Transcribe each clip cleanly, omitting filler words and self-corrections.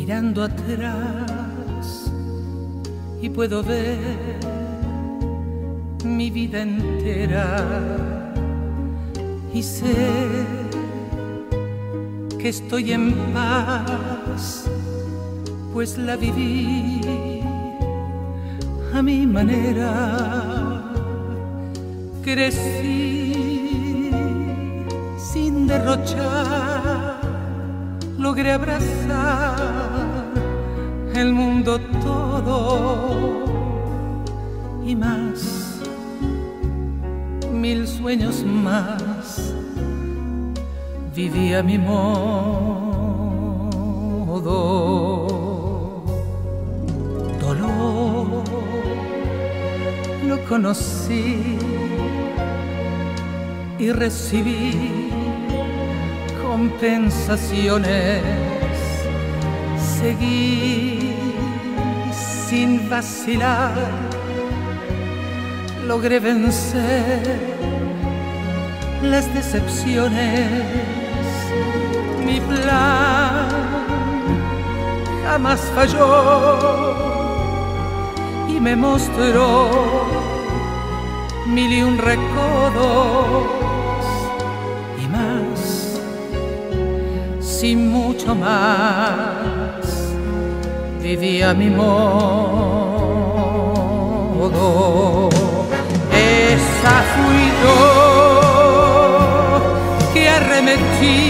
mirando atrás y puedo ver mi vida entera y sé que estoy en paz, pues la viví a mi manera. Crecí sin derrochar, logré abrazar el mundo todo y más, 1000 sueños más, viví a mi modo. Dolor lo conocí y recibí compensaciones. Seguí sin vacilar, logré vencer las decepciones. Mi plan jamás falló y me mostró 1001 recodos y más, sin mucho más, viví a mi modo. Esa fui yo que arremetí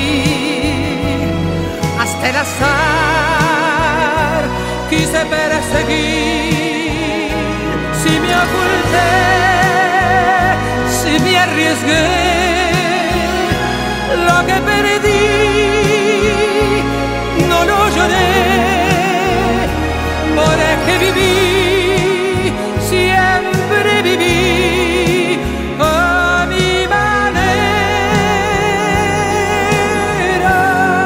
hasta el azar, quise perseguir, si me oculté, si me arriesgué, lo que perdí no lo lloré, porque viví, siempre viví a mi manera.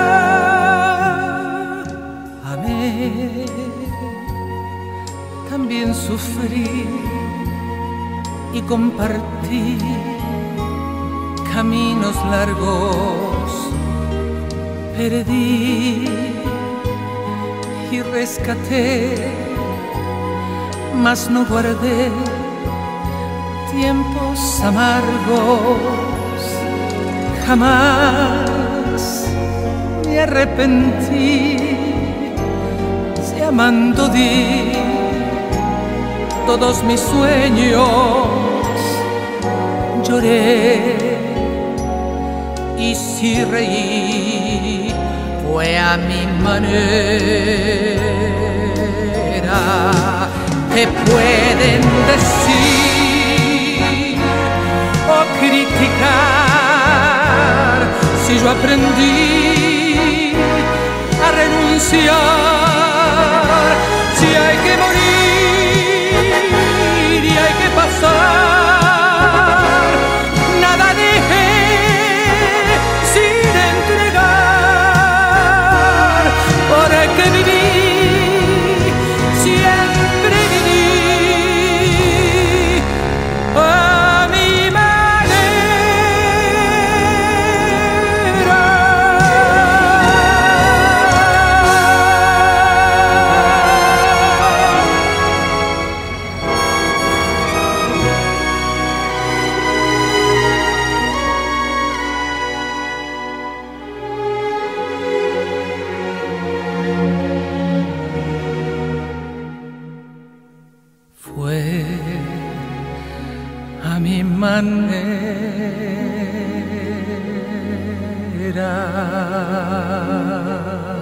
Amé, también sufrí y compartí caminos largos, perdí y rescaté, mas no guardé tiempos amargos. Jamás me arrepentí, si amando di todos mis sueños. Lloré y si reí fue a mi manera. ¿Qué pueden decir o criticar si yo aprendí a renunciar? Si hay que morir y hay que pasar, nada dejé sin entregar, porque viví, siempre viví a mi manera. Fue a mi manera.